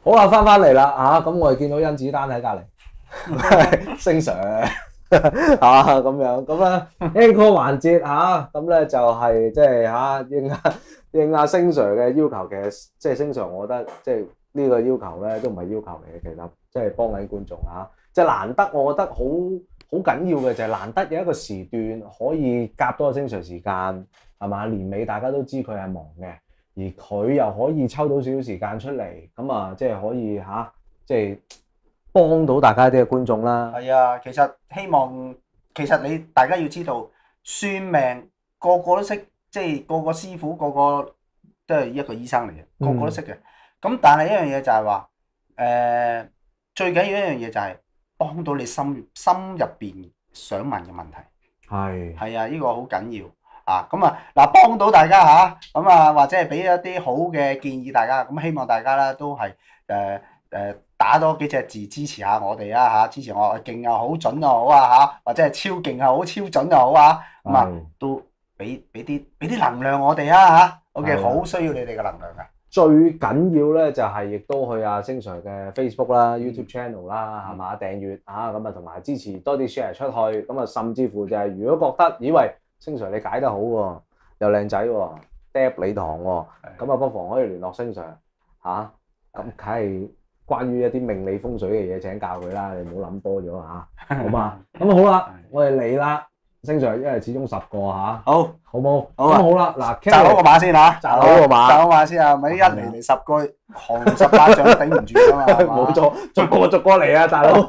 好啦，翻嚟啦嚇，咁我哋見到甄子丹喺隔離，星 Sir 咁樣，咁咧 encore 環節咁咧就係即係應阿星 Sir 嘅要求，其實即係星 Sir，我覺得即係呢個要求咧都唔係要求嚟嘅，其實即係幫緊觀眾即係難得，我覺得好緊要嘅就係難得有一個時段可以夾多個星 Sir 時間，係嘛？年尾大家都知佢係忙嘅。而佢又可以抽到少少時間出嚟，咁即係可以即係幫到大家啲嘅觀眾啦。 係啊，其實你大家要知道，算命個個都識，即係個個師傅個個都係一個醫生嚟嘅，個個都識嘅。咁但係一樣嘢就係話，最緊要一樣嘢就係幫到你心入邊想問嘅問題。係啊，呢個好緊要。咁嗱，幫到大家或者係俾一啲好嘅建議大家，咁希望大家咧都係打多幾隻字支持下我哋支持我勁又好，準又好或者係超勁又好，超準又好都俾啲能量我哋OK， 好需要你哋嘅能量㗎。 最緊要咧就係亦都去星 Sir 嘅 Facebook 啦、YouTube channel 啦，係嘛，訂閱同埋支持多啲 share 出去，咁甚至乎就係如果覺得以為星 Sir 你解得好喎，又靚仔喎，Dap 你堂喎，咁不妨可以聯絡星 Sir 咁梗係關於一啲命理風水嘅嘢請教佢啦，你唔好諗多咗好嘛？咁好啦，我哋嚟啦，星 Sir，因為始終10個好冇？咁好啦，嗱， 擲好個馬先擲好個馬， 擲好馬先咪一嚟10個行18掌頂唔住㗎嘛， 冇錯，逐個嚟啊，大佬，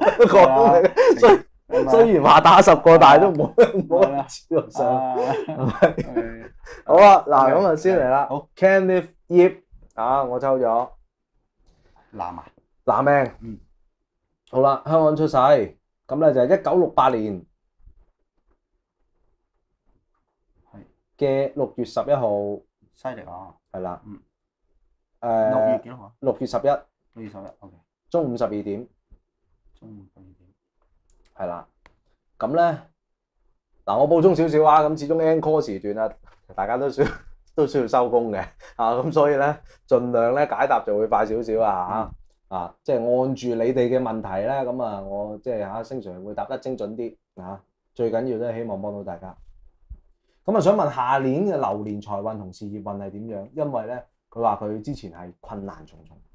雖然話打10個，但係都冇人知道上，好啊，嗱咁先嚟啦。好 ，Kenneth Yip 我抽咗男命，好啦，香港出世，咁咧就係1968年嘅6月11號， 犀利啊！ 係啦 ，6月幾多號 ？6月11，6 月11 ，OK， 中午12點。係啦，咁咧嗱，我補充少少咁始終 encore 時段大家都需要收工嘅咁所以咧盡量咧解答就會快少少即係按住你哋嘅問題咧，咁我即係星 Sir 會答得精準啲最緊要都係希望幫到大家。咁想問下年嘅流年財運同事業運係點樣？因為咧佢話佢之前係困難重重。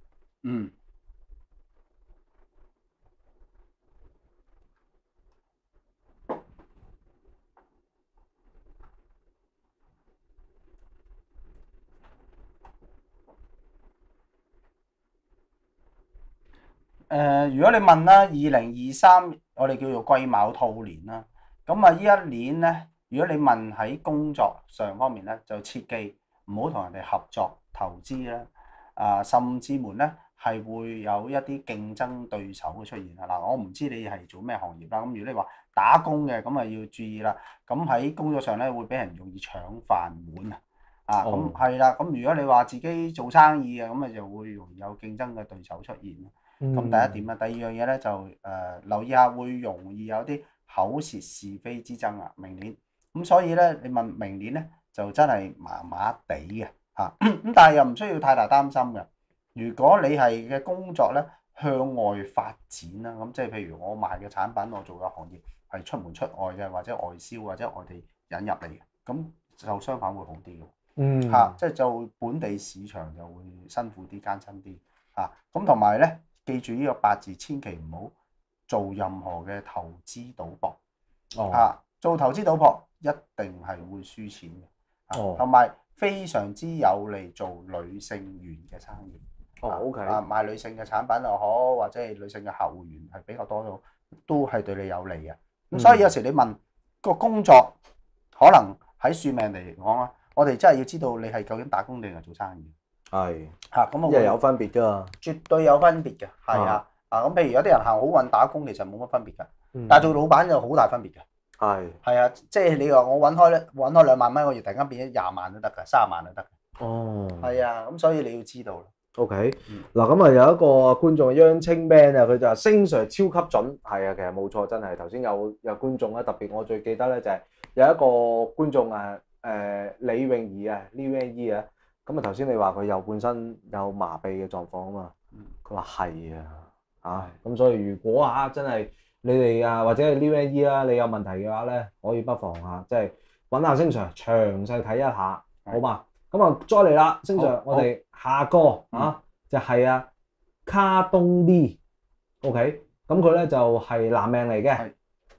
如果你問啦，2023我哋叫做癸卯兔年啦，咁呢一年咧，如果你問喺工作上方面咧，就切記唔好同人哋合作投資啦，甚至乎咧係會有一啲競爭對手嘅出現嗱，我唔知你係做咩行業啦，咁如果你話打工嘅，咁要注意啦，咁喺工作上咧會俾人容易搶飯碗咁係啦，咁如果你話自己做生意嘅，咁就會容易有競爭嘅對手出現。咁第一點啦，第二樣嘢咧就留意下會容易有啲口舌是非之爭明年。咁所以咧，你問明年咧就真係麻麻地嘅咁但係又唔需要太大擔心嘅。如果你係嘅工作咧向外發展啦，咁即係譬如我賣嘅產品，我做嘅行業係出門出外嘅，或者外銷或者外地引入嚟嘅，咁就相反會好啲嘅。即係就本地市場就會辛苦啲艱辛啲咁同埋咧。記住呢個八字，千祈唔好做任何嘅投資賭博。做投資賭博一定係會輸錢嘅。同埋非常之有利做女性緣嘅生意。 OK。 賣女性嘅產品又好，或者係女性嘅客戶緣係比較多都係對你有利嘅。咁所以有時你問個工作，可能喺算命嚟講我哋真係要知道你係究竟打工定係做生意。 係咁即係有分別㗎， 絕對有分別嘅，係咁譬如有啲人行好運打工，其實冇乜分別嘅，但係做老闆就好大分別嘅，係即係你話我揾開2萬蚊個月，突然間變咗20萬都得㗎，30萬都得嘅，係咁所以你要知道啦。 OK，嗱咁有一個觀眾央青 man 佢就話星 Sir 超級準，係其實冇錯，真係頭先有觀眾特別我最記得咧就係有一個觀眾李泳儀李泳儀咁頭先你話佢又本身有麻痹嘅狀況嘛， 佢話係啊，咁所以如果真係你哋或者係 New NE 啦，你有問題嘅話咧，可以不妨即係揾下星 Sir 詳細睇一下，好嘛？咁再嚟啦，星 Sir，我哋下個就係卡東 Lee，OK，咁佢咧就係男命嚟嘅，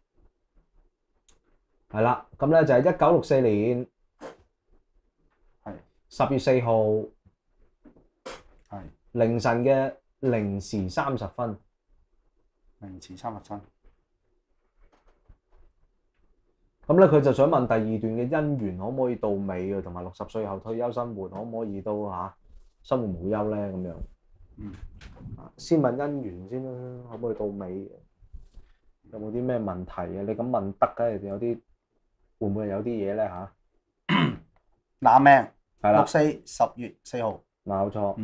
係啦，咁咧就係1964年10月4號凌晨嘅0時30分。 0時30分。 咁咧佢就想問第二段嘅姻緣可唔可以到尾啊？同埋60歲後退休生活可唔可以都生活無憂咧？咁樣。先問姻緣先啦，可唔可以到尾？有冇啲咩問題啊？你咁問得嘅，有啲會唔會有啲嘢咧男命係啦 64 10月4號。 冇錯。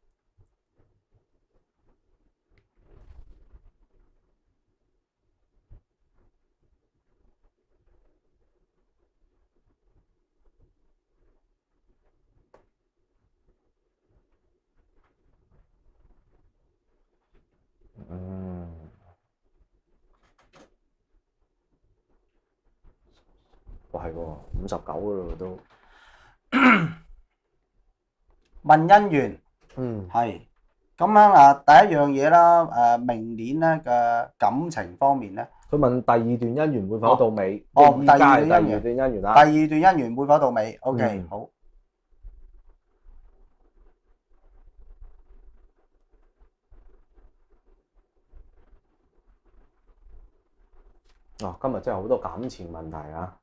係喎，59噶咯都。 問姻緣，係咁樣第一樣嘢啦，明年咧嘅感情方面咧， 佢問第二段姻緣會否到尾？ 第二段姻緣啦。 第二段姻緣會否到尾 ？OK，好。 今日真係好多感情問題啊！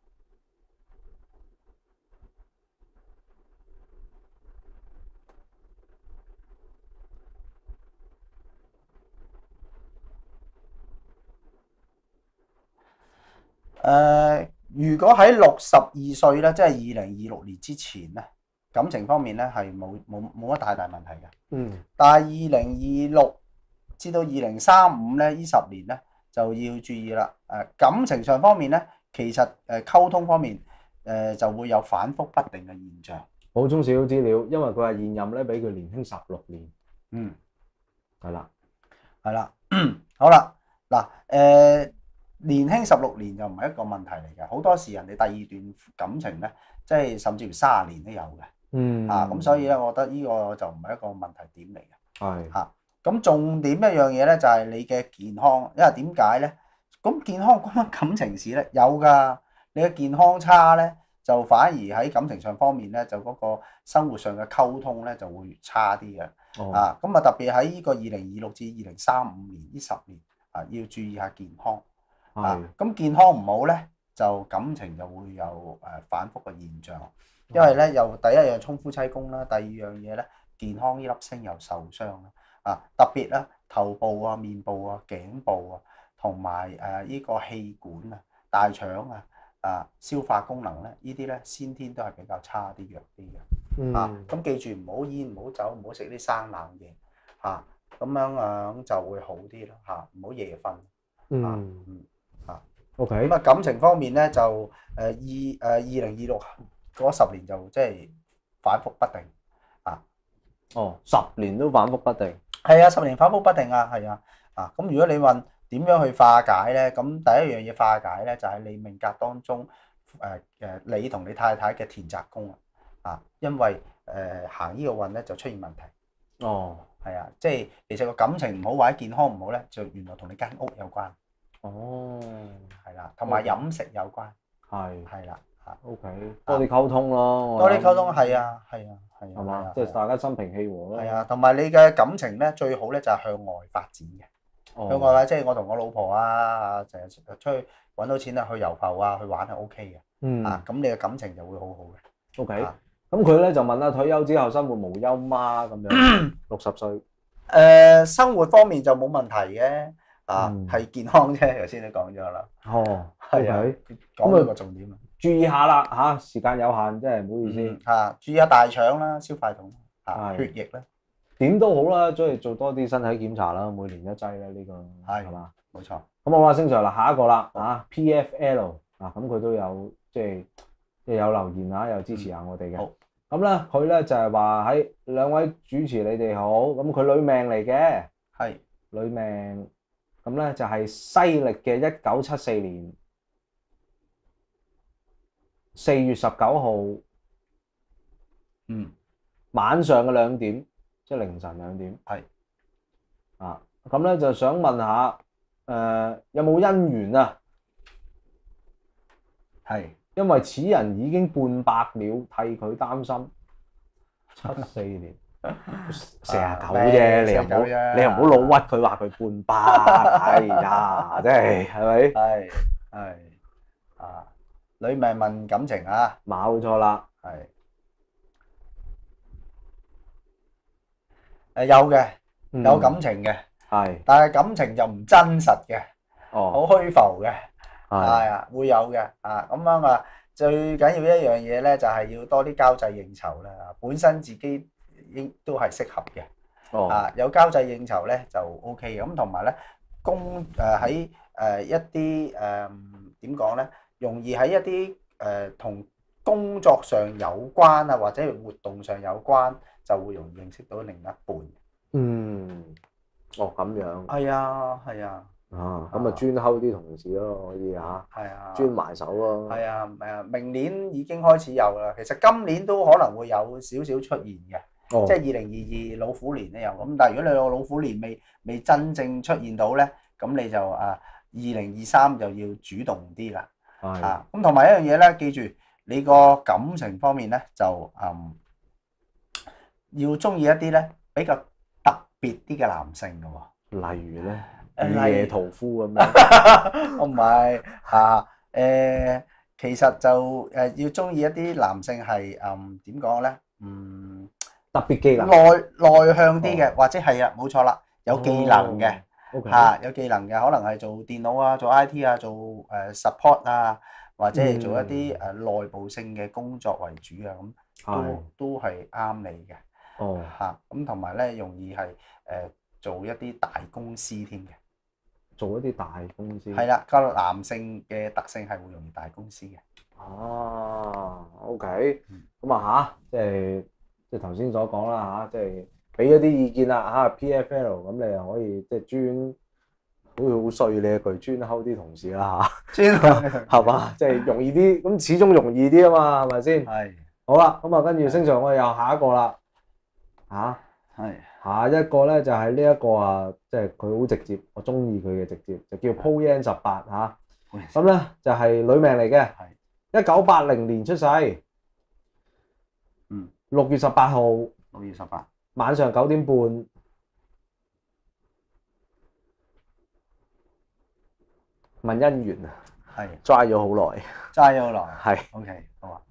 如果喺62歲咧，即係2026年之前咧，感情方面咧係冇乜大問題嘅。但係2026至到2035咧，呢10年咧就要注意啦。感情上方面咧，其實溝通方面就會有反覆不定嘅現象。 補充少少資料，因為佢係現任咧比佢年輕16年。係啦， 好啦，嗱年輕16年就唔係一個問題嚟嘅，好多時人哋第二段感情咧，即係甚至乎30年都有嘅。咁所以咧，我覺得呢個就唔係一個問題點嚟嘅。 係。 咁重點一樣嘢咧，就係你嘅健康，因為點解咧？咁健康關感情事咧，有㗎。你嘅健康差咧，就反而喺感情上方面咧，就嗰個生活上嘅溝通咧就會差啲嘅。咁特別喺呢個2026至2035年呢10年要注意下健康。咁健康唔好咧，就感情就會有反覆嘅現象，因為咧又第一樣衝夫妻宮啦，第二樣嘢咧健康呢粒星又受傷啦。特別咧頭部啊、面部啊、頸部啊，同埋呢個氣管啊、大腸消化功能咧，呢啲咧先天都係比較差啲、弱啲嘅。咁記住唔好煙、唔好酒、唔好食啲生冷嘢咁樣就會好啲啦唔好夜瞓。 OK。 咁感情方面咧就2026嗰10年就即係反覆不定 10年都反覆不定。 係10年反覆不定係咁如果你問點樣去化解咧，咁第一樣嘢化解咧就係你命格當中你同你太太嘅田宅宮因為行呢個運咧就出現問題。即係其實個感情唔好或者健康唔好咧，就原來同你間屋有關。係啦，同埋飲食有關。係啦 OK， 多啲溝通咯。 多啲溝通係嘛，即係大家心平氣和咯。 同埋你嘅感情咧最好咧就係向外發展嘅。向外即係我同我老婆成日出去揾到錢去遊浮去玩係 OK 嘅。咁你嘅感情就會好好嘅。 OK。咁佢咧就問啦，退休之後生活無憂嗎？咁樣60歲。 生活方面就冇問題嘅。係健康啫，頭先你講咗啦。 OK。 講到個重點注意下啦時間有限，真係唔好意思。 注意下大腸啦、消化道血液啦。 點都好啦，即係做多啲身體檢查啦，每年一劑啦，呢個係嘛？ 冇錯。 咁好啦，星 Sir 下一個啦PFL 咁佢都有即係有留言又支持下我哋嘅。 咁咧佢咧就係話喺兩位主持你哋好，咁佢女命嚟嘅， 係女命，咁咧就係西歷嘅1974年4月19號嗯晚上嘅2點，即係凌晨2點。 係啊，咁咧就想問下有冇姻緣啊？ 係因為此人已經半百了，替佢擔心。74年49啫，你又唔好老屈佢話佢半百，哎呀，真係係咪？ 係啊，女命問感情啊， 冇錯啦， 係有嘅，有感情嘅， 係但係感情就唔真實嘅， 哦， 好虛浮嘅， 係係啊，會有嘅啊，咁樣啊，最緊要一樣嘢咧，就係要多啲交際應酬啦。本身自己應都係適合嘅， 哦， 啊，有交際應酬咧就 OK 嘅。咁同埋咧，喺一啲點講咧，容易喺一啲同工作上有關啊，或者活動上有關，就會容易認識到另一半。 嗯，哦咁樣， 係啊，係啊， 啊咁啊專溝啲同事咯，可以嚇， 係啊， 專埋手咯， 係啊，明年已經開始有啦。其實今年都可能會有少少出現嘅， 哦即係2022老虎年咧有。咁但係如果你個老虎年未真正出現到咧，咁你就2023就要主動啲啦。 係啊，咁同埋一樣嘢咧，記住你個感情方面咧就要中意一啲咧比較特別啲嘅男性嘅喎。 例如咧， 誒雨夜屠夫咁樣， 我唔係其實就要中意一啲男性係點講咧？ 特別技能內向啲嘅，或者係啊，冇錯啦，有技能嘅 ，OK， 有技能嘅，可能係做電腦啊，做 IT 啊，做support 啊，或者係做一啲內部性嘅工作為主啊，咁都係啱你嘅。 哦， 咁同埋咧，容易係做一啲大公司添嘅。 做一啲大公司。 係啦，個男性嘅特性係會容易大公司嘅。 哦，OK，咁啊嚇，即係頭先所講啦嚇，即係俾咗啲意見啦嚇，PFL 咁你又可以即係專，好似好衰你一句專溝啲同事啦嚇，係嘛？即係容易啲，咁始終容易啲啊嘛，係咪先？ 係。 好啦，咁啊跟住星上我哋又下一個啦，嚇。 係。 下一個咧就係呢一個啊，即係佢好直接，我中意佢嘅直接，就叫 Poyan 18嚇。咁咧就係女命嚟嘅，1980年出世，6月18號 ，6月18 晚上9點半，問姻緣啊， 係齋咗好耐， 齋咗好耐， 係 OK 好啊，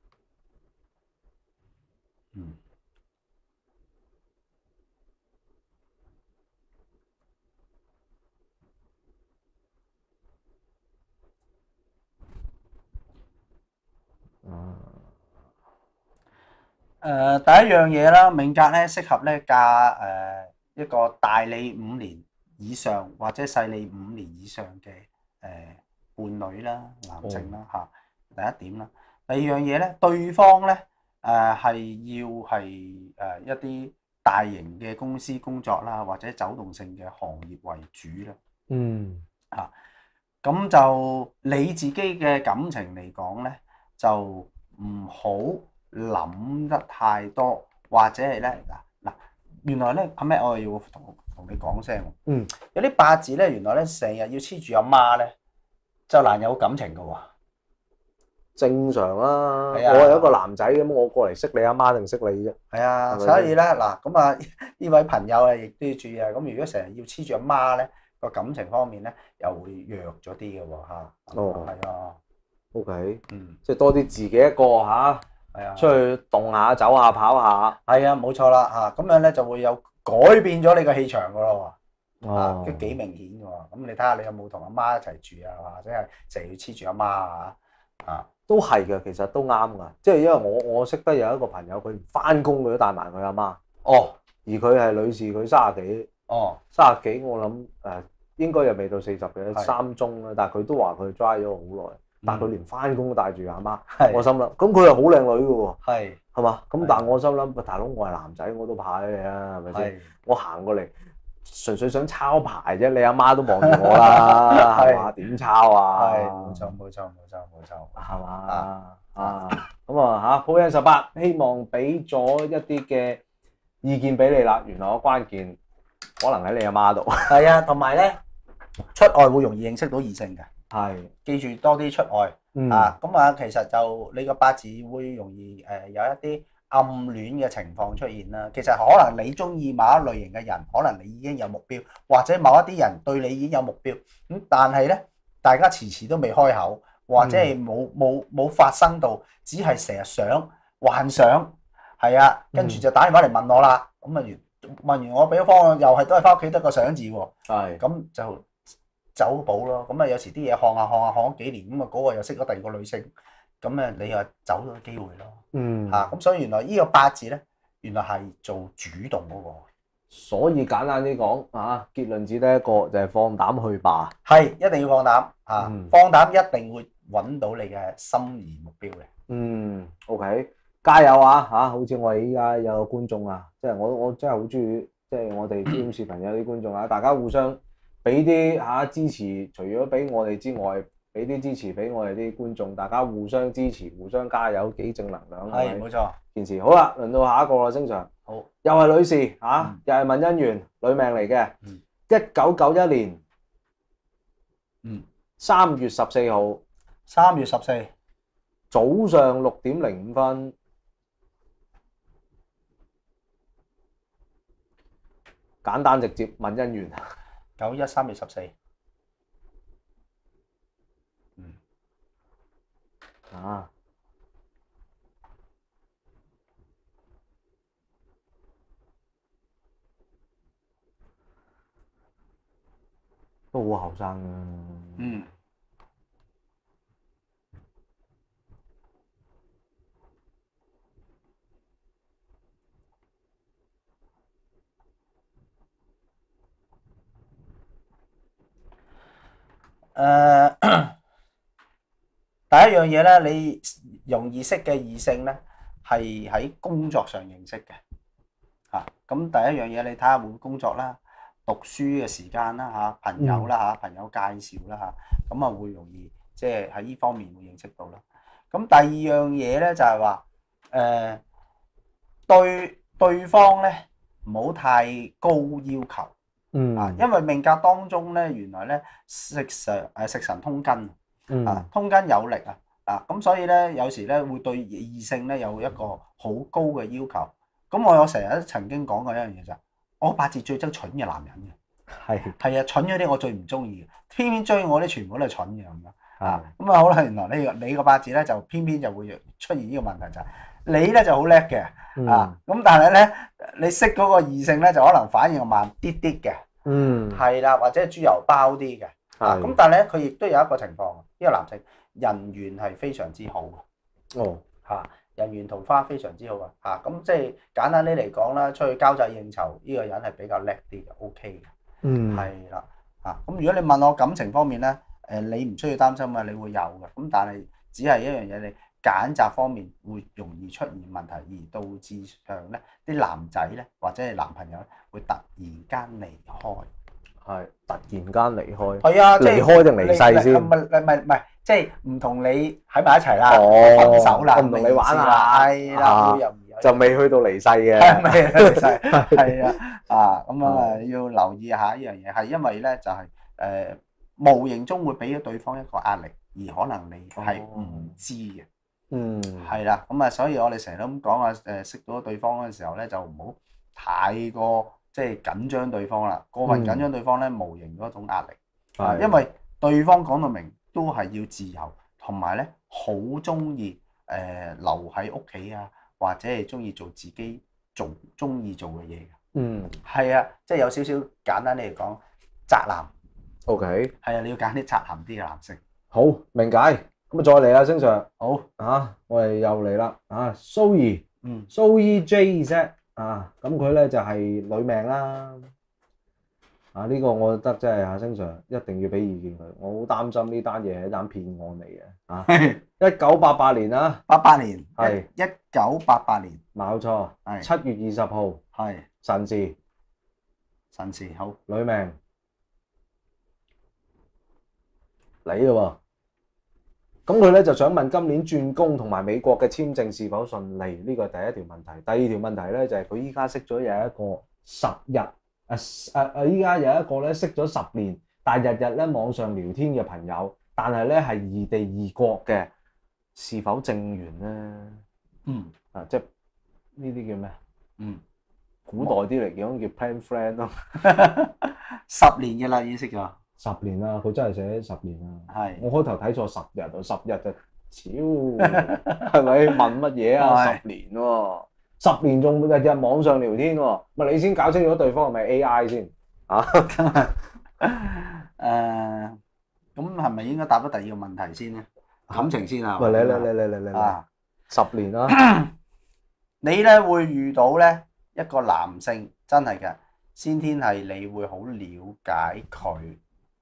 第一樣嘢啦，命格咧適合咧嫁一個大你5年以上或者細你5年以上嘅伴侶啦，男性啦嚇。第一點啦，第二樣嘢咧，對方咧係要係一啲大型嘅公司工作啦，或者走動性嘅行業為主啦。咁就你自己嘅感情嚟講咧，就唔好諗得太多，或者係咧嗱，原來咧阿咩，我要同你講聲喎。有啲八字咧，原來咧成日要黐住阿媽咧，就難有感情㗎喎。 正常啦，我係一個男仔咁，我過嚟識你阿媽定識你啫？ 係啊，所以咧嗱，咁啊呢位朋友啊，亦都要注意啊。咁如果成日要黐住阿媽咧，個感情方面咧又會弱咗啲嘅喎嚇。 哦， 係啊。 OK，即係多啲自己一個嚇。 係啊， 出去動下、走下、跑下， 係啊，冇錯啦嚇，咁樣咧就會有改變咗你個氣場噶咯喎，都幾明顯嘅喎。咁你睇下你有冇同阿媽一齊住啊，或者係成日要黐住阿媽啊？ 都係嘅，其實都啱噶。即係因為我識得有一個朋友，佢唔翻工佢都帶埋佢阿媽。 哦， 而佢係女士，佢30幾。 哦 ，30幾我諗應該又未到40嘅，3中啦。但係佢都話佢 dry 咗好耐。 但佢連翻工都帶住阿媽， 係我心諗，咁佢又好靚女嘅喎， 係係嘛？咁係但係我心諗，喂大佬，我係男仔，我都怕你啊，係咪先？ 係我行過嚟，純粹想抄牌啫，你阿媽都望住我啦，係嘛？點抄啊？ 係冇錯， 係嘛？咁啊嚇，鋪印18希望俾咗一啲嘅意見俾你啦。原來個關鍵可能喺你阿媽度。 係啊，同埋咧出外會容易認識到異性嘅， 係， 記住多啲出外啊。咁啊，其實就你個八字會容易有一啲暗戀嘅情況出現啦。其實可能你中意某一類型嘅人，可能你已經有目標，或者某一啲人對你已經有目標。咁但係咧，大家遲遲都未開口，或者係冇發生到，只係成日想幻想，係啊，跟住就打電話嚟問我啦。咁啊問完我俾咗方案，又係都係翻屋企得個想字喎。 係， 咁就走寶咯。咁啊有時啲嘢看下咗幾年，咁啊嗰個又識咗第二個女性，咁啊你又走咗機會咯。咁所以原來呢個八字咧，原來係做主動嗰個。 所以簡單啲講結論只得一個，就係放膽去吧。 係一定要放膽放膽一定會揾到你嘅心儀目標嘅。 OK， 加油啊！好似我哋依家有個觀眾啊，即係我真係好中意，即係我哋啲視頻有啲觀眾啊，大家互相俾啲支持，除咗俾我哋之外，俾啲支持俾我哋啲觀眾，大家互相支持，互相加油，幾正能量。 係冇錯。 件事好啦，輪到下一個啦，星 Sir。好，又係女士又係問姻緣，女命嚟嘅。1991年3月14號 3月14 早上6點05分，簡單直接問姻緣。 91 3月14。 都好後生啊。 第一樣嘢咧，你容易識嘅異性咧，係喺工作上認識嘅。咁第一樣嘢你睇下會工作啦、讀書嘅時間啦朋友啦朋友介紹啦咁啊會容易即係喺呢方面會認識到啦。咁第二樣嘢咧就係話對方咧唔好太高要求。因為命格當中咧，原來咧食神通根通根有力咁所以咧有時咧會對異性咧有一個好高嘅要求。咁我有成日都曾經講過一樣嘢就係，我八字最憎蠢嘅男人嘅。係啊，蠢嗰啲我最唔中意嘅，偏偏追我啲全部都係蠢嘅咁樣。咁好啦，原來你個八字咧就偏偏就會出現呢個問題就係，你咧就好叻嘅咁但係咧你識嗰個異性咧就可能反應慢啲啲嘅。係啦，或者係豬油包啲嘅。咁但係咧佢亦都有一個情況，呢個男性人緣係非常之好嘅。人緣桃花非常之好咁即係簡單啲嚟講啦，出去交際應酬呢個人係比較叻啲嘅 ，OK 嘅。係啦咁如果你問我感情方面咧，你唔需要擔心啊，你會有嘅。咁但係只係一樣嘢，你揀擇方面會容易出現問題，而導致上咧啲男仔咧或者係男朋友咧會突然間離開。 突然間離開。 係啊， 離開定離世先？ 唔係，即係唔同你喺埋一齊啦，分手啦， 唔同你玩啦， 係啦， 就未去到離世嘅。 未離世，係咁要留意下呢樣嘢，係因為咧就係無形中會俾咗對方一個壓力，而可能你係唔知嘅。係啦，咁所以我哋成日都咁講識到對方嗰陣時候咧，就唔好太過即係緊張對方啦。過分緊張對方咧，無形嗰種壓力。因為對方講到明都係要自由，同埋咧好中意留喺屋企或者係中意做自己中意做嘅嘢。係啊，即係有少少簡單啲嚟講，宅男。 OK。係你要揀啲宅男啲嘅男性。 好，明解。咁再嚟啦，星 Sir。 好我哋又嚟啦蘇怡，蘇怡 JZ 咁佢咧就係女命啦。 啊！呢、個我覺得真係阿星 Sir 一定要俾意見佢，我好擔心呢單嘢係一單騙案嚟嘅啊！1988年啊， 88年， 係 1988年， 冇錯， 係 7月20號係辰時神時好， 女命你嘅喎。咁佢咧就想問今年轉工同埋美國嘅簽證是否順利？呢個係第一條問題。第二條問題咧就係佢依家識咗有一個10日依家有一個咧識咗10年，但係日日咧網上聊天嘅朋友，但係咧係異地異國嘅，是否正緣咧？即係呢啲叫咩？古代啲嚟講叫 plan friend 咯。 10年嘅啦，已經識咗。 10年啦，佢真係寫10年啦。 係我開頭睇錯10日啊，10日就超係咪問乜嘢啊係 ？10年喎，10年仲日日網上聊天喎，咪你先搞清楚對方係咪 AI 先啊？ 咁係咪應該答咗第二個問題先咧？感情先啊？ 喂，你啊 ，10年啦， 你咧會遇到咧一個男性，真係嘅，先天係你會好了解佢。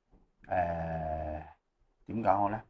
點講好咧？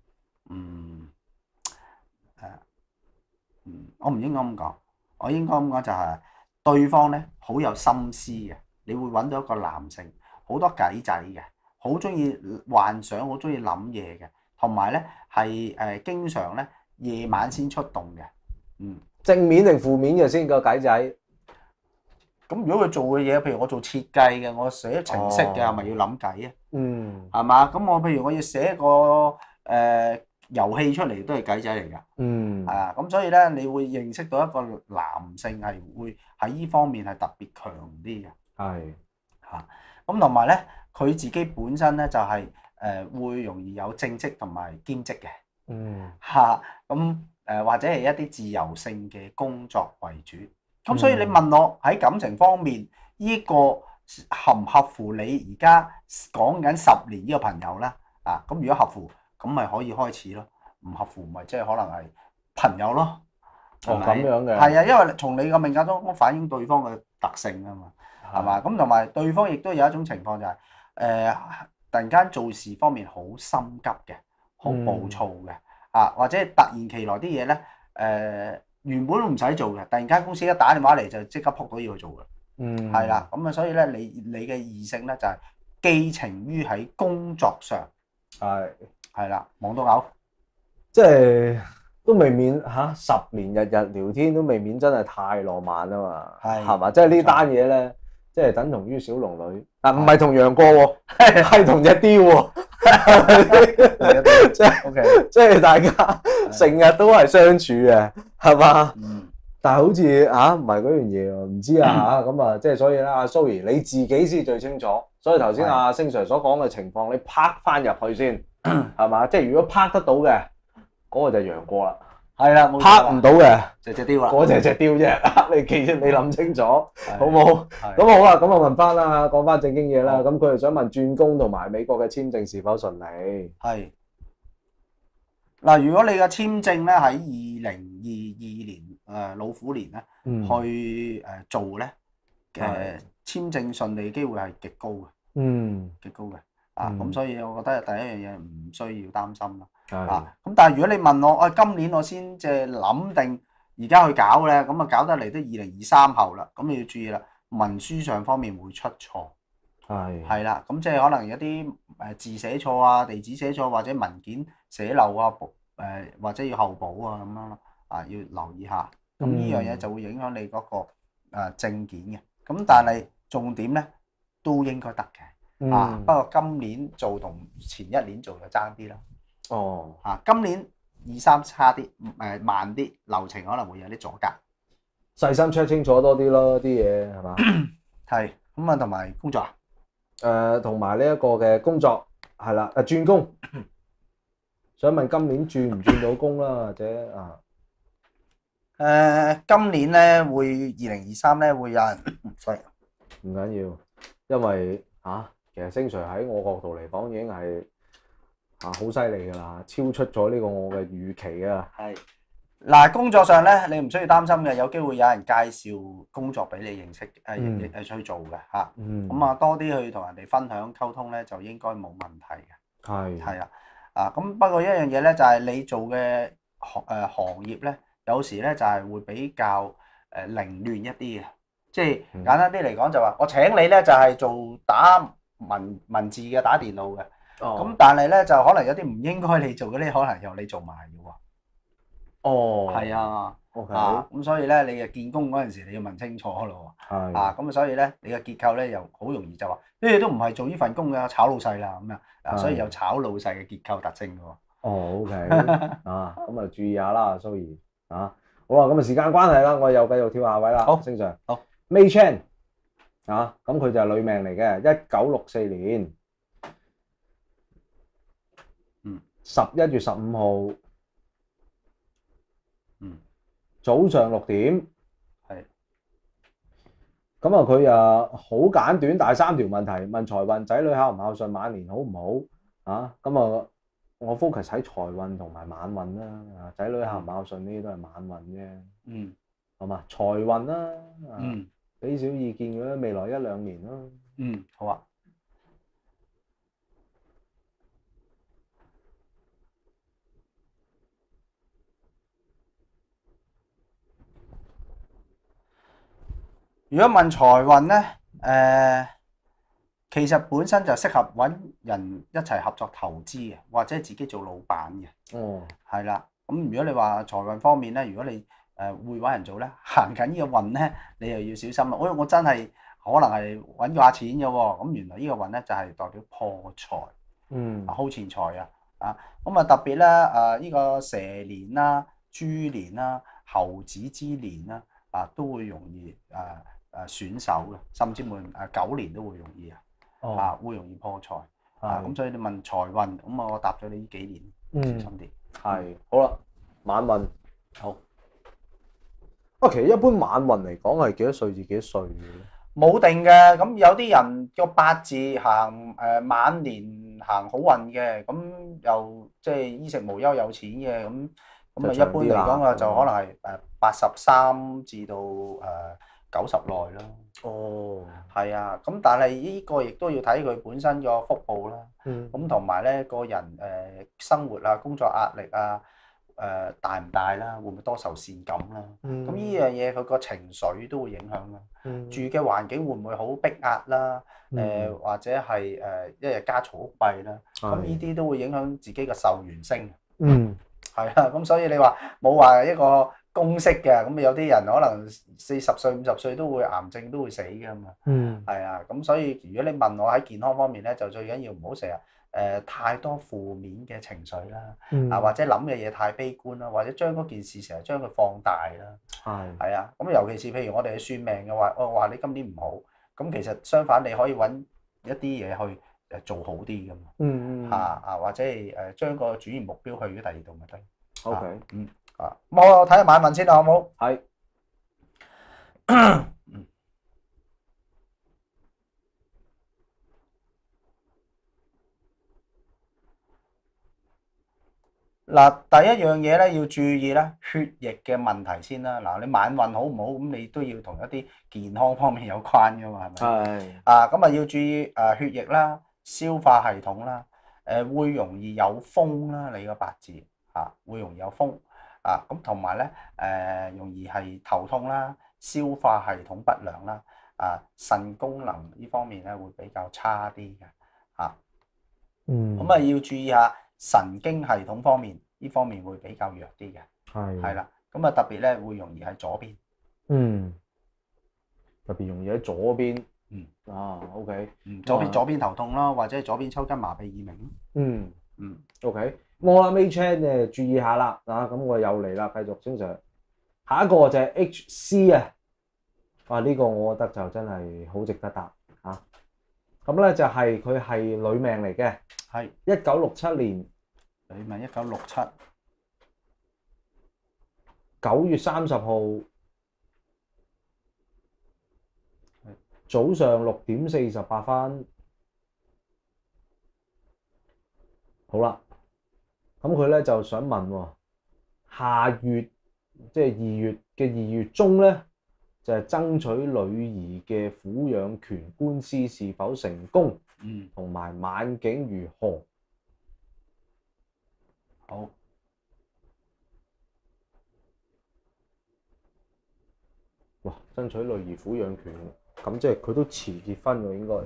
我唔應該咁講，我應該咁講就係對方咧好有心思嘅，你會揾到一個男性好多計仔嘅，好中意幻想，好中意諗嘢嘅，同埋咧係經常咧夜晚先出動嘅。 正面定負面嘅先個計仔？ 咁如果佢做嘅嘢，譬如我做設計嘅，我寫程式嘅，係咪要諗計啊？係嘛？咁我譬如我要寫個遊戲出嚟，都係計仔嚟㗎。係啊，咁所以咧，你會認識到一個男性係會喺呢方面係特別強啲嘅。 係嚇，咁同埋咧，佢自己本身咧就係會容易有正職同埋兼職嘅。嚇，咁或者係一啲自由性嘅工作為主。咁所以你問我喺感情方面，呢個合唔合乎你而家講緊10年呢個朋友咧？啊，咁如果合乎，咁咪可以開始咯；唔合乎，咪即係可能係朋友咯。 咁樣嘅。 係啊，因為從你個命格中反映對方嘅特性啊嘛，係嘛？咁同埋對方亦都有一種情況就係突然間做事方面好心急嘅，好暴躁嘅，或者突然其來啲嘢咧原本都唔使做嘅，突然間公司一打電話嚟就即刻撲到要去做嘅，係啦，咁啊，所以咧你嘅異性咧就係寄情於喺工作上，係啦，忙到嘔， 即係都未免10年日日聊天都未免真係太浪漫啊嘛，係嘛？即係呢單嘢咧，即係等同於小龍女，唔係同楊過喎，係同隻雕喎。即係大家成日都係相處嘅，係嘛？但係好似唔係嗰樣嘢喎，唔知啊咁啊，即係所以咧，阿 Zoe 你自己先最清楚。所以頭先阿星 Sir 所講嘅情況，你拍翻入去先，係嘛？即係如果拍得到嘅，嗰個就係楊過啦。 係啦， 拍唔到嘅就隻雕啦。 嗰隻雕啫，你記住，你諗清楚，好冇？咁好啦，咁啊問翻啦，講翻正經嘢啦。咁佢哋想問轉工同埋美國嘅簽證是否順利？ 係嗱，如果你嘅簽證咧喺2022年老虎年咧去做咧，簽證順利機會係極高嘅，極高嘅。咁所以我覺得第一樣嘢唔需要擔心啦。咁但係如果你問我，今年我先即係諗定而家去搞咧，咁啊搞得嚟都2023後啦，咁你要注意啦，文書上方面會出錯，係啦，咁即係可能有啲字寫錯啊、地址寫錯或者文件寫漏啊，或者要後補啊咁樣咯，要留意下。咁呢樣嘢就會影響你嗰個證件嘅。咁但係重點咧都應該得嘅，不過今年做同前一年做就爭啲啦。今年23差啲，慢啲，流程可能會有啲阻隔。 細心 check 清楚多啲咯，啲嘢係嘛？ 係咁啊，同埋工作同埋呢一個嘅工作係啦，轉工，想問今年轉唔轉到工啦，或者今年咧會2023咧會有人，sorry， 唔緊要，因為其實星 Sir 喺我角度嚟講已經係好犀利㗎啦，超出咗呢個我嘅預期啊！ 係嗱，工作上咧，你唔需要擔心嘅，有機會有人介紹工作俾你認識，去做嘅嚇。咁啊，多啲去同人哋分享溝通咧，就應該冇問題嘅。係啦，咁不過一樣嘢咧，就係你做嘅行業咧，有時咧就係會比較凌亂一啲嘅，即係簡單啲嚟講就話，我請你咧就係做打文字嘅，打電腦嘅。咁但係咧就可能有啲唔應該你做嘅咧，可能由你做埋嘅喎。係啊。 OK。 咁所以咧，你嘅見工嗰陣時，你要問清楚咯喎。 係。 咁所以咧，你嘅結構咧又好容易就話，你都唔係做呢份工嘅，炒老細啦咁樣。所以有炒老細嘅結構特徵嘅喎。 OK。咁啊注意下啦，蘇怡。好啦，咁啊時間關係啦，我又繼續跳下位啦。 好， 星 Sir。 好。 May Chan。咁佢就係女命嚟嘅，1964年。11月15號。早上6點。 係。 咁啊，佢好簡短，但係3條問題，問財運、仔女孝唔孝順、晚年好唔好咁啊，我 focus 喺財運同埋晚運啦。仔女孝唔孝順呢啲都係晚運啫。好嘛，財運啦。俾少意見佢啦，未來1-2年咯。 好啊。如果問財運咧，其實本身就適合揾人一齊合作投資嘅，或者自己做老闆嘅。係啦。咁如果你話財運方面咧，如果你會揾人做咧，行緊呢個運咧，你又要小心啦。我真係可能係揾過下錢嘅喎。咁原來呢個運咧就係代表破財。耗錢財啊。咁啊特別咧呢個蛇年啦、豬年啦、猴子之年啦都會容易損手嘅，甚至乎狗年都會容易會容易破財。咁所以你問財運，咁我答咗你呢幾年，小心啲。 係。好啦，晚運。好。其實一般晚運嚟講係幾多歲至幾多歲嘅咧？ 冇定嘅，咁有啲人個八字行晚年行好運嘅，咁又即係衣食無憂有錢嘅，咁啊一般嚟講啊就可能係83至到90內咯。係啊，咁但係呢個亦都要睇佢本身個福報啦。咁同埋咧個人生活啊、工作壓力啊大唔大啦，會唔會多愁善感啦？咁呢樣嘢佢個情緒都會影響啦。住嘅環境會唔會好逼壓啦？或者係一日家嘈屋閉啦？咁呢啲都會影響自己嘅壽元星。係啊，咁所以你話冇話一個公式嘅，咁有啲人可能40歲、50歲都會癌症都會死㗎嘛。係啊，咁所以如果你問我喺健康方面咧，就最緊要唔好成日太多負面嘅情緒啦。或者諗嘅嘢太悲觀啦，或者將嗰件事成日將佢放大啦。係啊，咁尤其是譬如我哋去算命嘅話，我話你今年唔好，咁其實相反你可以揾一啲嘢去做好啲㗎嘛。或者係將個主要目標去咗第二度咪得。 OK。 咁我睇下晚運先啦，好唔好？ 係。 嗱，第一樣嘢咧要注意咧，血液嘅問題先啦。嗱，你晚運好唔好，咁你都要同一啲健康方面有關噶嘛，係咪？咁啊要注意血液啦、消化系統啦，會容易有風啦，你個八字會容易有風咁同埋咧容易係頭痛啦、消化系統不良啦、腎功能呢方面咧會比較差啲嘅咁啊要注意下神經系統方面，呢方面會比較弱啲嘅。係啦，咁啊特別咧會容易喺左邊。 特別容易喺左邊。OK。 左邊頭痛啦，或者左邊抽筋麻痹耳鳴。 OK。我啦 May Chan 注意下啦。咁我又嚟啦，繼續正常。下一個就係 HC 啊。呢個我覺得就真係好值得答咁咧就係佢係女命嚟嘅。 係。 1967年。 女命1967。 9月30號。早上6點48分。好啦，咁佢咧就想問下月即係2月中咧，就係爭取女兒嘅撫養權官司是否成功，同埋晚景如何。 好。 哇！爭取女兒撫養權，咁即係佢都遲結婚喎，應該。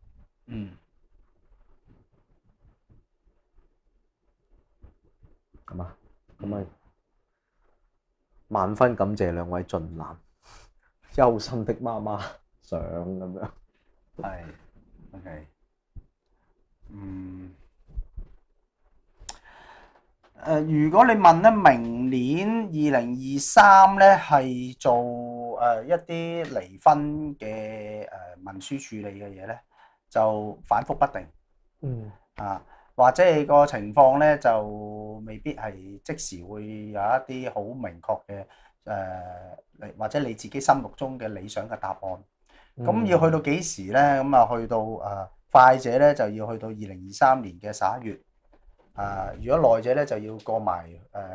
咁啊，咁咪萬分感謝兩位俊男，憂心的媽媽上咁樣。 係，OK。如果你問咧，明年2023咧係做一啲離婚嘅文書處理嘅嘢咧，就反覆不定。或者係個情況咧，就未必係即時會有一啲好明確嘅或者你自己心目中嘅理想嘅答案。咁要去到幾時咧？咁啊，去到快者咧就要去到2023年嘅11月。如果耐者咧就要過埋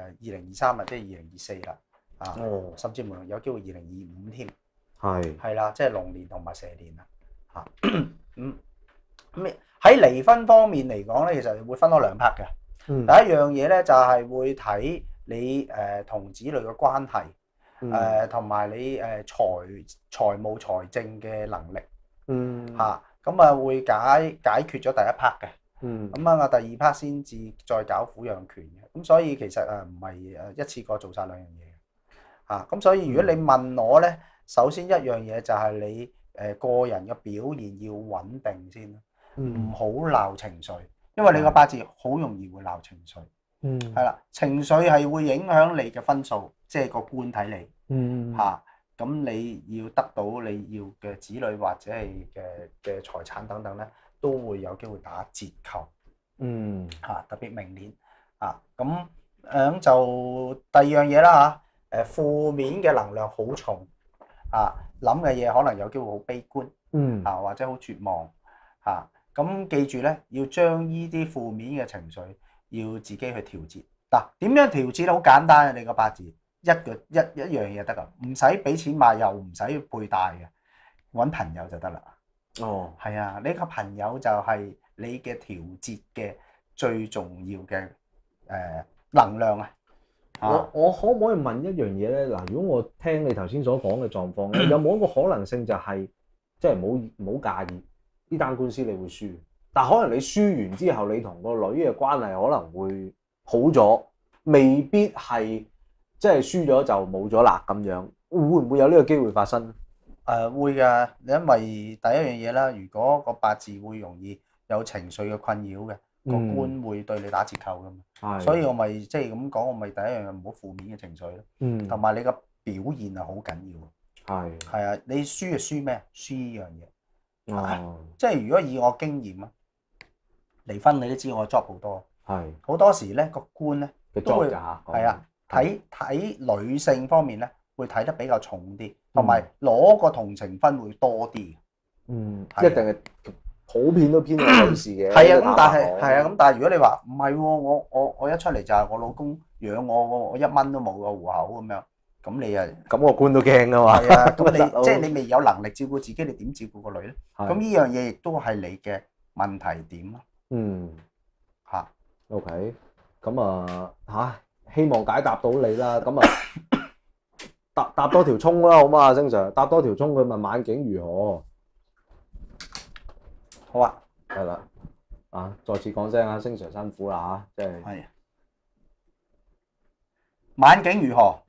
2023或者2024啦。甚至乎有機會2025添。係啦，即係龍年同埋蛇年啦。咁喺離婚方面嚟講咧，其實會分開兩 part 嘅。第一樣嘢咧就係會睇你同子女嘅關係，同埋你財務財政嘅能力。咁啊會解決咗第一 part 嘅。咁啊第二 part 先至再搞撫養權嘅。咁所以其實唔係一次過做晒兩樣嘢。咁所以如果你問我咧，首先一樣嘢就係你個人嘅表現要穩定先。唔好鬧情緒，因為你個八字好容易會鬧情緒。係啦，情緒係會影響你嘅分數，即係個官睇你。咁你要得到你要嘅子女或者係嘅財產等等咧，都會有機會打折扣。特別明年。咁就第二樣嘢啦嚇，負面嘅能量好重。諗嘅嘢可能有機會好悲觀。或者好絕望。咁記住咧，要將呢啲負面嘅情緒要自己去調節。點樣調節咧？好簡單嘅，你個八字一樣嘢得㗎，唔使俾錢買，又唔使佩戴嘅，揾朋友就得啦。係啊，你個朋友就係你嘅調節嘅最重要嘅能量啊！ 我可唔可以問一樣嘢咧？嗱，如果我聽你頭先所講嘅狀況咧，有冇一個可能性就係即係唔好介意？呢單官司你會輸，但可能你輸完之後，你同個女嘅關係可能會好咗，未必係即係輸咗就冇咗啦咁樣。會唔會有呢個機會發生？ 會㗎，因為第一樣嘢啦，如果個八字會容易有情緒嘅困擾嘅，個官會對你打折扣㗎嘛。所以我咪即係咁講，我咪第一樣嘢唔好負面嘅情緒咯。同埋你個表現係好緊要。係啊，你輸就輸咩？輸呢樣嘢。即係如果以我經驗啊，離婚你都知我 job 好多。好多時咧個官咧都會睇女性方面咧會睇得比較重啲，同埋攞個同情分會多啲。 一定係普遍都偏向女士嘅。 咁但係如果你話唔係喎，我一出嚟就係我老公養我1蚊都冇個戶口咁樣，咁你咁個官都驚㗎嘛。 咁你即係你未有能力照顧自己，你點照顧個女咧？咁呢樣嘢亦都係你嘅問題點咯。 OK， 咁希望解答到你啦。咁啊，搭多條葱啦，好嘛，星 Sir，搭多條葱佢問晚景如何？ 好啊， 係啦，再次講聲星 Sir 辛苦啦嚇，即係晚景如何？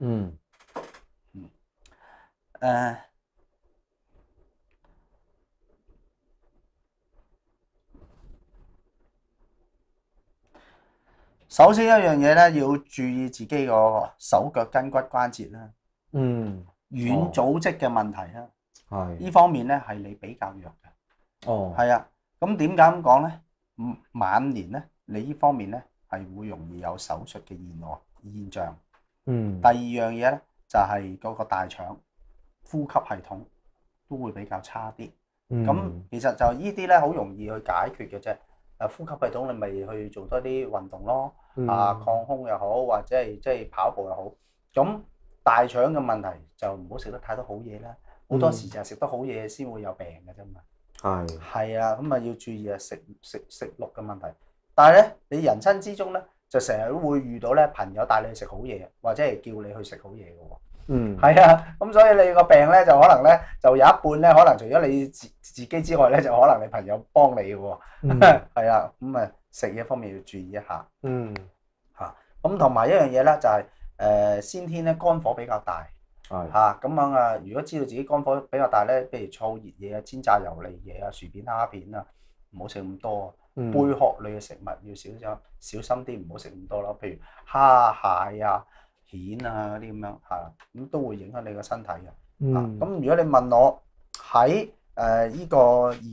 首先一樣嘢咧，要注意自己個手腳筋骨關節啦。軟組織嘅問題啦。呢方面咧係你比較弱嘅。係啊，咁點解咁講咧？晚年咧，你呢方面咧係會容易有手術嘅現象。第二樣嘢咧就係嗰個大腸、呼吸系統都會比較差啲。咁其實就呢啲咧好容易去解決嘅啫。呼吸系統你咪去做多啲運動咯。抗胸又好，或者係即係跑步又好。咁大腸嘅問題就唔好食得太多好嘢啦。好多時就係食得好嘢先會有病嘅啫嘛。 係係啊，咁啊要注意啊食慾嘅問題。但係咧，你人生之中咧就成日都會遇到咧朋友帶你去食好嘢，或者係叫你去食好嘢嘅喎。 嗯， 係啊，咁所以你個病咧就可能咧就有一半咧，可能除咗你自己之外咧，就可能你朋友幫你嘅喎。係啊，咁啊食嘢方面要注意一下。 嗯， 嚇，咁同埋一樣嘢咧就係先天咧肝火比較大。 係嚇咁樣啊！如果知道自己肝火比較大咧，譬如燥熱嘢啊、煎炸油膩嘢啊、薯片蝦片啊，唔好食咁多啊。貝殼類嘅食物要小心啲，唔好食咁多啦。譬如蝦、蟹啊、蜆啊嗰啲咁樣嚇，咁都會影響你個身體嘅。咁如果你問我喺呢個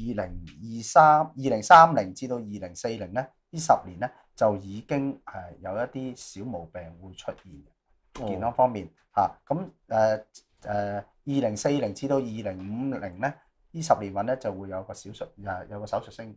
2030至到2040咧，呢10年咧就已經有一啲小毛病會出現健康方面。咁2040至到2050咧，呢10年運咧就會有個手術星。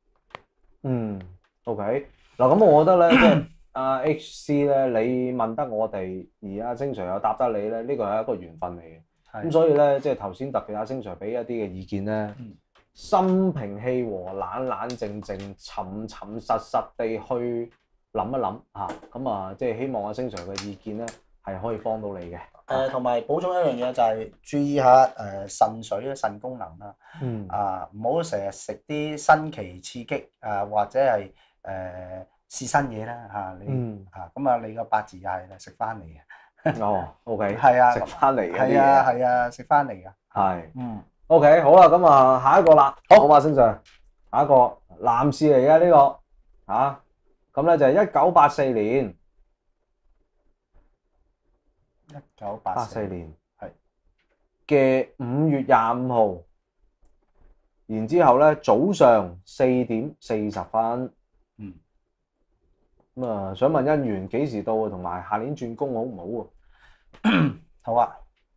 OK 嗱，咁我覺得咧，即係阿 HC 咧，你問得我哋，而阿星 Sir 又答得你咧，呢個係一個緣分嚟嘅。咁所以咧，即係頭先特別阿星 Sir 俾一啲嘅意見咧，心平氣和、冷靜靜、沉實實地去諗一諗嚇，咁啊，即係希望阿星 Sir 嘅意見咧係可以幫到你嘅。 同埋補充一樣嘢就係注意下腎水嘅腎功能啦。唔好成日食啲新奇刺激或者係試新嘢啦嚇。咁你個八字又係食翻嚟嘅。 OK， 係啊， 食翻嚟嘅啲嘢。 係啊，食翻嚟嘅。係。 OK，好啦，咁啊，下一個啦，好嘛，星 Sir，下一個男士嚟嘅呢個咁咧就係1984年。1984年係嘅5月25號，然之後咧早上4點40分。咁啊，想問姻緣幾時到啊？同埋下年轉工好唔好啊？ 好啊。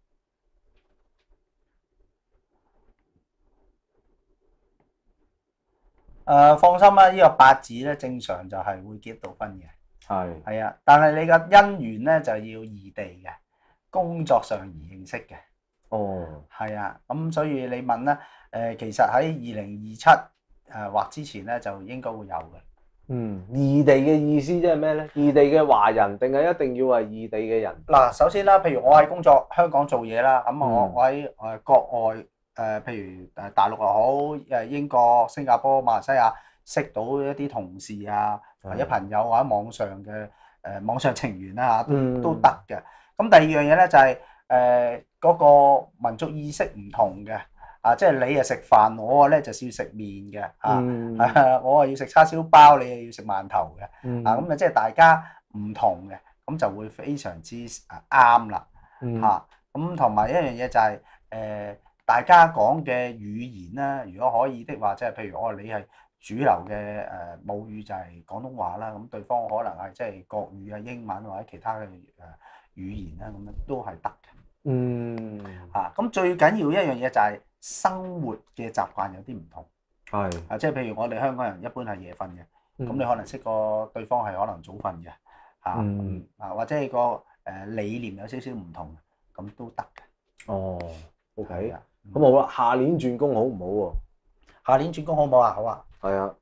放心啦，呢個八字咧正常就係會結到婚嘅。係啊，但係你個姻緣咧就要異地嘅，工作上而認識嘅。係啊，咁所以你問咧，其實喺2027或之前咧就應該會有嘅。 異地嘅意思即係咩咧？異地嘅華人定係一定要係異地嘅人？ 嗱，首先啦，譬如我喺香港做嘢啦，咁我喺國外譬如大陸又好，英國、新加坡、馬來西亞識到一啲同事啊，或者朋友或者網上嘅網上情緣啦都得嘅。咁第二樣嘢咧就係嗰個民族意識唔同嘅。即係你食飯，我咧就要食麵嘅。我要食叉燒包，你又要食饅頭嘅。咁即係大家唔同嘅，咁就會非常之啱啦。咁同埋一樣嘢就係大家講嘅語言啦，如果可以的話，即係譬如你係主流嘅母語就係廣東話啦，咁對方可能係即係國語啊、英文或者其他嘅語言啦，咁樣都係得嘅。咁最緊要一樣嘢就係生活嘅習慣有啲唔同。即係譬如我哋香港人一般係夜瞓嘅，咁你可能識個對方係可能早瞓嘅。或者係個理念有少少唔同，咁都得嘅。 OK，咁好啦，下年轉工好唔好喎？ 下年轉工好唔好啊？好啊。 係啊。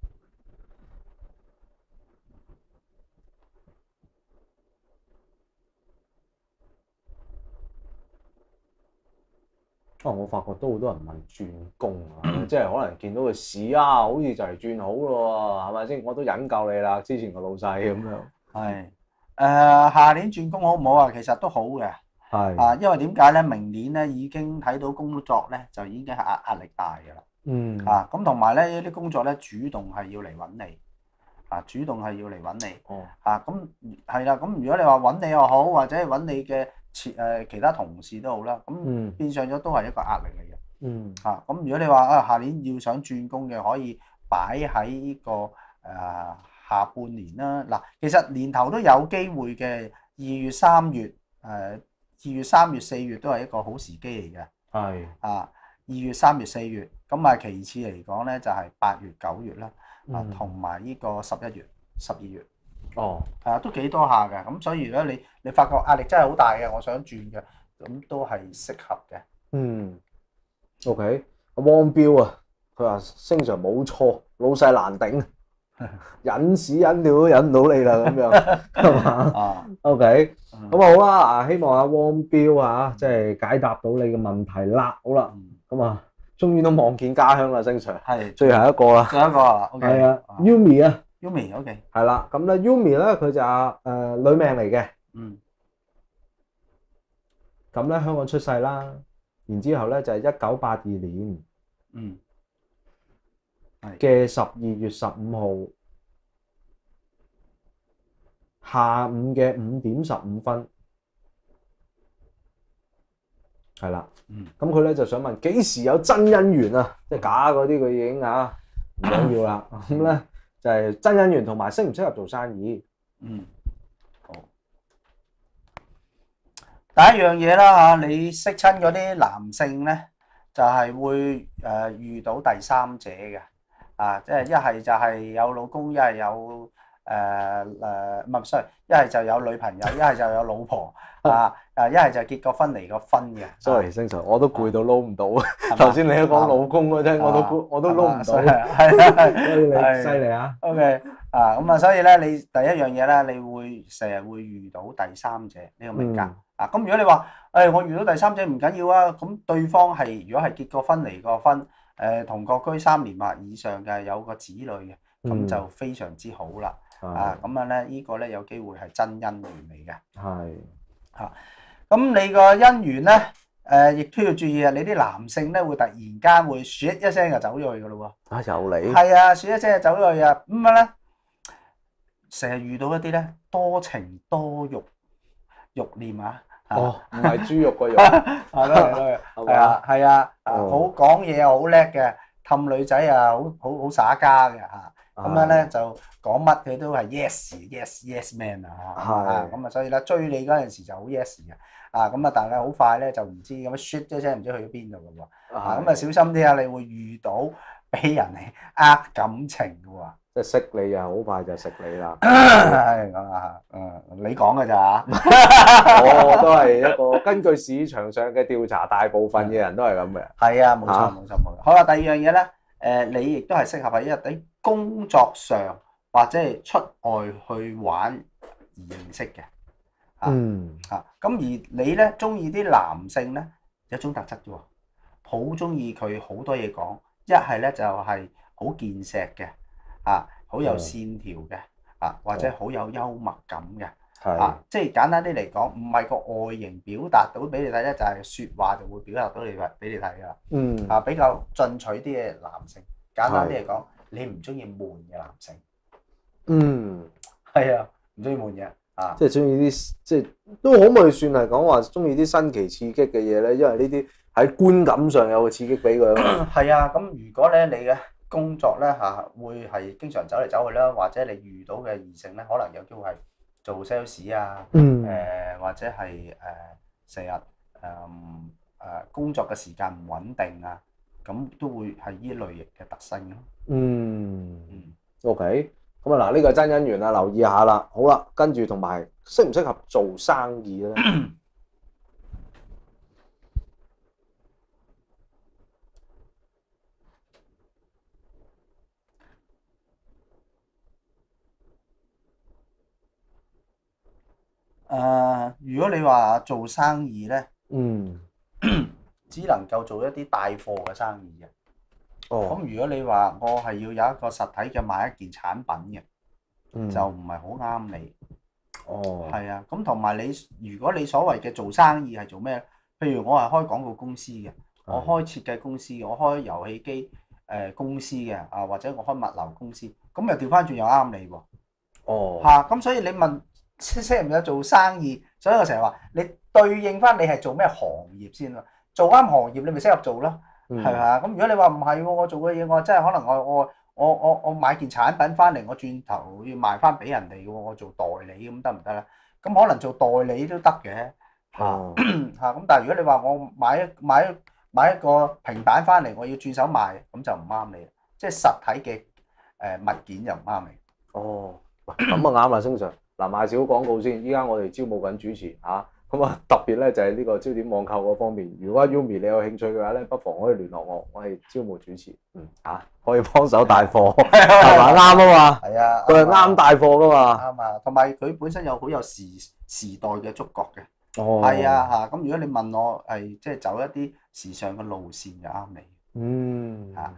我發覺都好多人問轉工即係可能見到個市好似就嚟轉好咯喎，係咪先？我都引咎你啦，之前個老細咁樣。 下年轉工好唔好啊？其實都好嘅。因為點解咧？明年咧已經睇到工作咧就已經係壓力大㗎啦。咁同埋咧呢啲工作咧主動係要嚟揾你。主動係要嚟揾你。咁係啦。咁如果你話揾你又好，或者係揾你嘅其他同事都好啦，咁變相咗都係一個壓力嚟嘅。咁如果你話下年要想轉工嘅，可以擺喺呢個下半年啦。嗱，其實年頭都有機會嘅，2月、3月2月、3月、4月都係一個好時機嚟嘅。2月、3月、4月，咁其次嚟講咧就係8月、9月啦，同埋呢個11月、12月。 哦， 都幾多下嘅。咁所以如果你發覺壓力真係好大嘅，我想轉嘅，咁都係適合嘅。 嗯，OK，阿汪彪啊，佢話星 Sir 冇錯，老細難頂，忍屎忍尿都忍唔到你啦，咁樣係嘛啊， ？OK， 嗯咁啊好啦，啊希望阿汪彪啊，即係解答到你嘅問題啦。好啦， 嗯咁啊，終於都望見家鄉啦，星 Sir， 係最後一個啦， 最後一個啊，OK， 係啊，Yumi 啊， Yumi，OK， 係啦，咁咧 Yumi 咧佢就女命嚟嘅， 嗯咁咧香港出世啦，然之後咧就係1982年嗯嘅12月15號下午嘅5點15分，係啦。 嗯咁佢咧就想問幾時有真姻緣啊？即係假嗰啲佢已經唔想要啦。咁咧就係真姻緣同埋適唔適合做生意？ 嗯，好。第一樣嘢啦嚇，你識親嗰啲男性咧，就係會遇到第三者嘅，即係一係就係有老公，一係有唔係，sorry，一係就有女朋友，一係就有老婆，一係就結過婚離過婚嘅。 Sorry，星 Sir，我都攰到撈唔到。 係嘛頭先你一講老公嗰陣，我都撈唔到。 所以你犀利啊！ OK 咁啊，所以咧，你第一樣嘢咧，你會成日會遇到第三者呢個命格。咁如果你話我遇到第三者唔緊要啊，咁對方係如果係結過婚離過婚，同國居3年或以上嘅，有個子女嘅，咁就非常之好啦。咁樣咧，呢個咧有機會係真姻緣嚟嘅。 係咁你個姻緣咧，亦都要注意啊！你啲男性咧會突然間會説一聲就走咗去噶咯喎。 有你係啊，説一聲就走咗去啊！咁樣咧，成日遇到一啲咧多情多欲念啊！ 唔係豬肉個肉， 係啊，好講嘢又好叻嘅，氹女仔啊，好耍家嘅嚇。咁樣咧就講乜佢都係 yes man 啊，咁啊所以咧追你嗰陣時就好 yes 嘅，咁啊但係好快咧就唔知咁樣 shit 一聲唔知去咗邊度嘅喎，咁啊小心啲啊，你會遇到俾人嚟呃感情嘅喎。 即係識你啊，好快就食你啦。 係咁啊，你講嘅咋？ 我都係一個根據市場上嘅調查，大部分嘅人都係咁嘅。 係啊，冇錯。好啦，第二樣嘢咧，你亦都係適合喺啲工作上或者係出外去玩而認識嘅。咁而你咧中意啲男性咧有一種特質嘅喎，好中意佢好多嘢講，一係咧就係好健碩嘅。好有線條嘅，或者好有幽默感嘅，即係簡單啲嚟講，唔係個外形表達到俾你睇咧，就係説話就會表達到俾你睇噶啦。比較進取啲嘅男性，簡單啲嚟講，你唔中意悶嘅男性。係啊，唔中意悶嘅即係中意啲，即係都可唔可以算係講話中意啲新奇刺激嘅嘢咧？因為呢啲喺觀感上有個刺激俾佢。 係啊，咁如果咧你嘅工作咧會係經常走嚟走去啦，或者你遇到嘅異性咧，可能有機會係做 sales 啊，或者係成日工作嘅時間唔穩定啊，咁都會係呢類型嘅特性咯。 OK，咁啊嗱，呢個真姻緣啊，留意下啦。好啦，跟住同埋適唔適合做生意咧？ 如果你話做生意咧，只能夠做一啲帶貨嘅生意嘅。咁如果你話我係要有一個實體嘅賣一件產品嘅，就唔係好啱你。係啊，咁同埋如果你所謂嘅做生意係做咩？譬如我係開廣告公司嘅，我開設計公司嘅，我開遊戲機公司嘅，或者我開物流公司，咁又調翻轉又啱你喎。咁所以你問適唔適合做生意？所以我成日話你對應翻你係做咩行業先咯。做啱行業你咪適合做咯，係咪啊？咁如果你話唔係喎，我做嘅嘢我真係可能我買件產品翻嚟，我轉頭要賣翻俾人哋嘅喎，我做代理咁得唔得咧？咁可能做代理都得嘅咁但係如果你話我買一個平板翻嚟，我要轉手賣，咁就唔啱你，即係實體嘅物件就唔啱你。 咁啊啱啦，星 Sir。嗱，賣少廣告先，依家我哋招募緊主持嚇，咁啊特別咧就係呢個焦點網購嗰方面。如果 Yumi 你有興趣嘅話咧，不妨可以聯絡我，我係招募主持，可以幫手帶貨，係嘛啱啊嘛， 係啊， 佢係啱帶貨噶嘛。 啱啊，同埋佢本身有好有時代嘅觸覺嘅。 哦， 係啊嚇，咁如果你問我係即係走一啲時尚嘅路線就啱你。 嗯嚇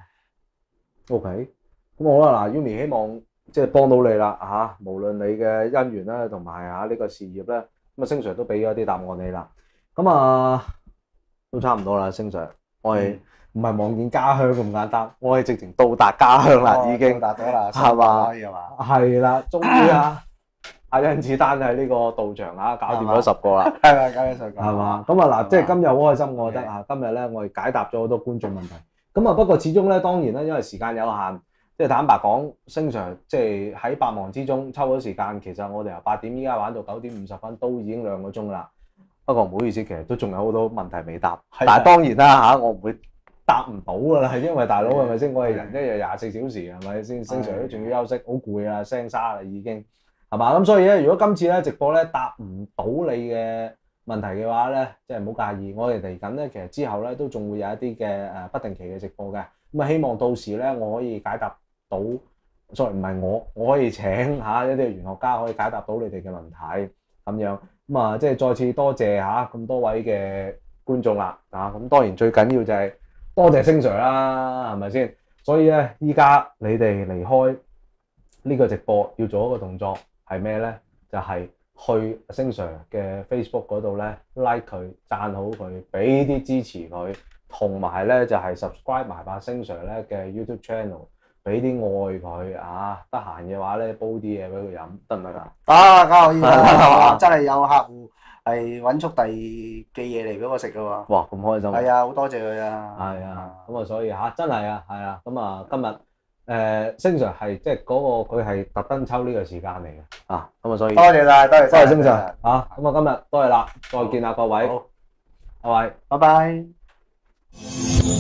，OK，咁好啦，嗱，Yumi 希望即係幫到你啦嚇，無論你嘅姻緣啦，同埋呢個事業咧，咁啊星 Sir 都俾咗啲答案你啦，咁啊都差唔多啦，星 Sir，我係唔係望見家鄉咁簡單，我係直情到達家鄉啦，已經到達咗啦， 係嘛可以係嘛？ 係啦，終於阿甄子丹喺呢個道場搞掂咗10個啦， 係嘛，搞掂10個係嘛？咁啊嗱，即係今日好開心，我覺得今日咧我哋解答咗好多觀眾問題。咁啊，不過始終咧，當然咧，因為時間有限，即係坦白講，星 Sir 即係喺百忙之中抽咗時間，其實我哋由8點依家玩到9點50分，都已經2個鐘啦。不過唔好意思，其實都仲有好多問題未答。但係當然啦我唔會答唔到㗎啦，因為大佬係咪先？我哋人一日24小時係咪先？星 Sir 都仲要休息，好攰啦，聲沙啦已經係嘛？咁所以咧，如果今次咧直播咧答唔到你嘅問題嘅話咧，即係唔好介意。我哋嚟緊咧，其實之後咧都仲會有一啲嘅不定期嘅直播嘅。咁啊，希望到時咧我可以解答到，sorry唔係我可以請一啲玄學家可以解答到你哋嘅問題咁樣。咁啊，即係再次多謝咁多位嘅觀眾啦。咁當然最緊要就係多謝星 Sir 啦，係咪先？所以咧，依家你哋離開呢個直播要做一個動作係咩咧？就係去星 Sir 嘅 Facebook 嗰度咧 like 佢，讚好佢，俾啲支持佢，同埋咧就係 subscribe 埋把星 Sir 咧嘅 YouTube channel， 俾啲愛佢得閒嘅話咧煲啲嘢俾佢飲，得唔得啊？ 梗可以啦，真係有客戶係揾速遞寄嘢嚟俾我食㗎喎。 哇，咁開心！ 係啊，好多謝佢啊。 係啊，咁啊，所以真係係啊，咁啊，今日星 Sir 係即係嗰個佢係特登抽呢個時間嚟嘅咁啊，所以多謝晒，多謝星 Sir 咁啊，今日多謝啦，再見啦各位， 好， 各位， 拜拜。